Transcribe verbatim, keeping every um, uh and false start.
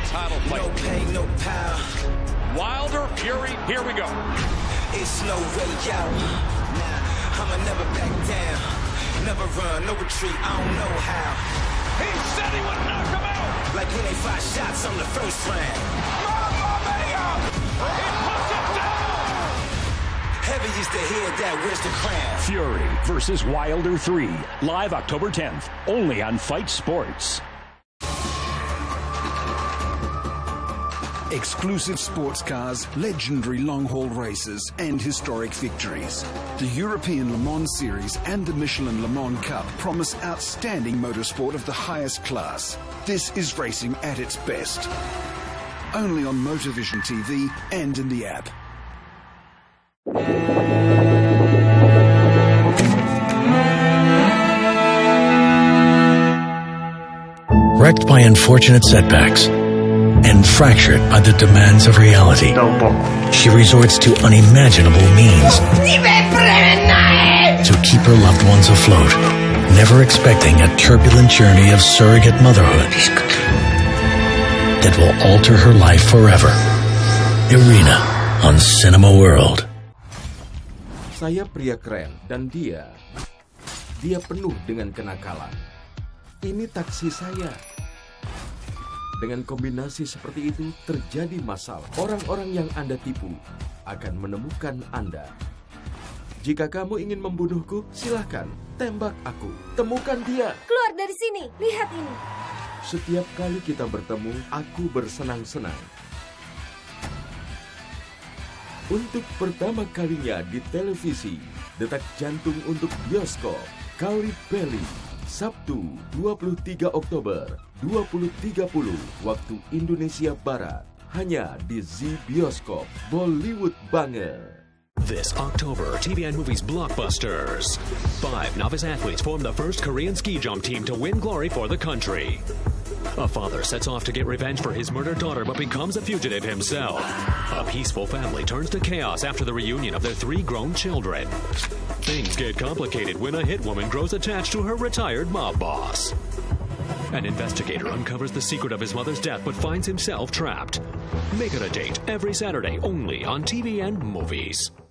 title fight. No pain, no power. Wilder, Fury, here we go. It's no way out. Nah, I'ma never back down. Never run, no retreat, I don't know how. He said he would knock him out. Like when they five shots on the first round. Mamma mia! He puts it down! Heavy is the head that wears the crown. Fury versus Wilder three. Live October tenth. Only on Fight Sports. Exclusive sports cars, legendary long-haul races, and historic victories. The European Le Mans Series and the Michelin Le Mans Cup promise outstanding motorsport of the highest class. This is racing at its best. Only on Motorvision T V and in the app. Wrecked by unfortunate setbacks and fractured by the demands of reality, she resorts to unimaginable means to keep her loved ones afloat, never expecting a turbulent journey of surrogate motherhood that will alter her life forever. Irina on Cinema World. Saya pria keren dan dia, dia penuh dengan kenakalan. Ini taksi saya. Dengan kombinasi seperti itu terjadi masalah. Orang-orang yang Anda tipu akan menemukan Anda. Jika kamu ingin membunuhku, silahkan tembak aku. Temukan dia. Keluar dari sini, lihat ini. Setiap kali kita bertemu, aku bersenang-senang. Untuk pertama kalinya di televisi, Detak Jantung untuk Bioskop, Kali Peli. Sabtu dua puluh tiga Oktober dua puluh tiga puluh waktu Indonesia Barat, hanya di Z Bioskop. Bollywood banget. This October, T V N Movies blockbusters. Five novice athletes form the first Korean ski jump team to win glory for the country. A father sets off to get revenge for his murdered daughter but becomes a fugitive himself. A peaceful family turns to chaos after the reunion of their three grown children. Things get complicated when a hit woman grows attached to her retired mob boss. An investigator uncovers the secret of his mother's death but finds himself trapped. Make it a date every Saturday only on T V N Movies.